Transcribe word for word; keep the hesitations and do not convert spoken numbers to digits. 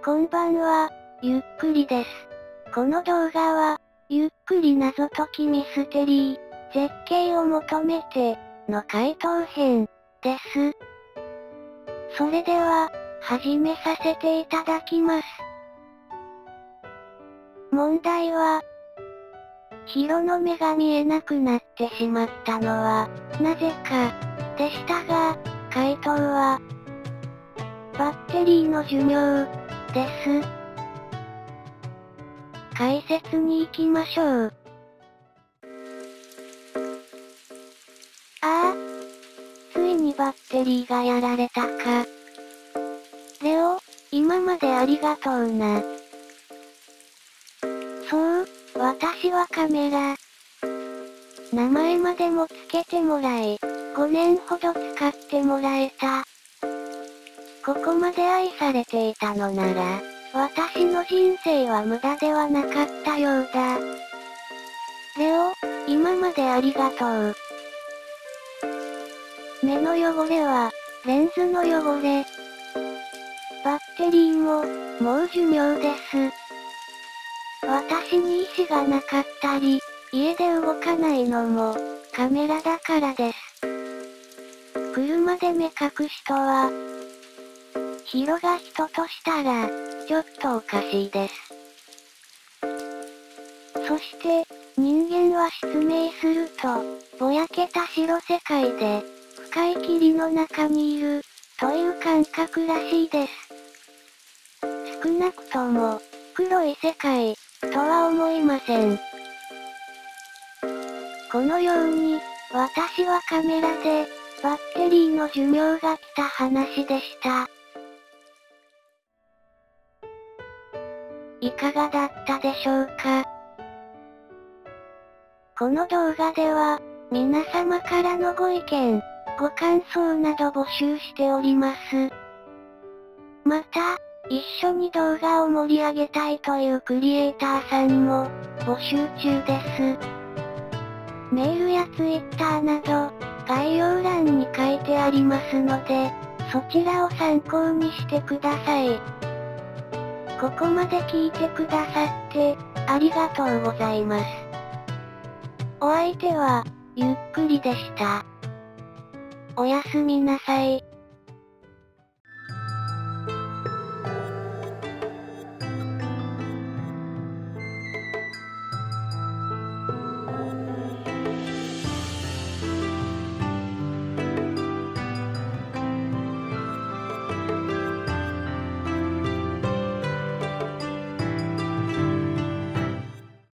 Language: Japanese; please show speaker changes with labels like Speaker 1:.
Speaker 1: こんばんは、ゆっくりです。この動画は、ゆっくり謎解きミステリー、絶景を求めて、の回答編、です。それでは、始めさせていただきます。問題は、ヒロの目が見えなくなってしまったのは、なぜか、でしたが、回答は、バッテリーの寿命、です。解説に行きましょう。ああ、ついにバッテリーがやられたか。レオ、今までありがとうな。そう、私はカメラ。名前までもつけてもらい、ごねんほど使ってもらえた。ここまで愛されていたのなら、私の人生は無駄ではなかったようだ。レオ、今までありがとう。目の汚れは、レンズの汚れ。バッテリーも、もう寿命です。私に意志がなかったり、家で動かないのも、カメラだからです。車で目隠しとは、ヒロが人としたら、ちょっとおかしいです。そして、人間は失明すると、ぼやけた白世界で、深い霧の中にいる、という感覚らしいです。少なくとも、黒い世界、とは思いません。このように、私はカメラで、バッテリーの寿命が来た話でした。いかがだったでしょうか？この動画では、皆様からのご意見、ご感想など募集しております。また、一緒に動画を盛り上げたいというクリエイターさんも、募集中です。メールやツイッターなど、概要欄に書いてありますので、そちらを参考にしてください。ここまで聞いてくださって、ありがとうございます。お相手は、ゆっくりでした。おやすみなさい。